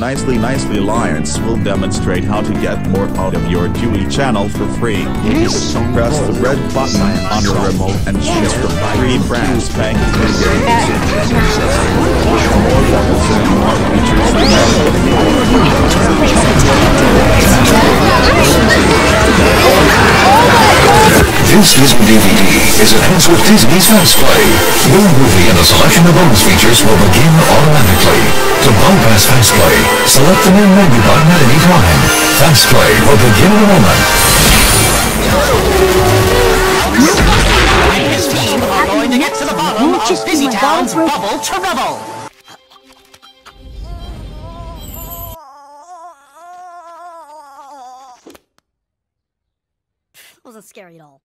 Nicely Alliance will demonstrate how to get more out of your Dewey channel for free. Press the red button on your remote and shift the free brass bank This Disney DVD is enhanced with Disney's Fastplay. Your movie and a selection of bonus features will begin automatically. To bypass Fastplay, select the main menu button at any time. Fastplay will begin in a moment. His team are going to get to the bottom of Busy Town's Bubble to Rubble. Wasn't scary at all.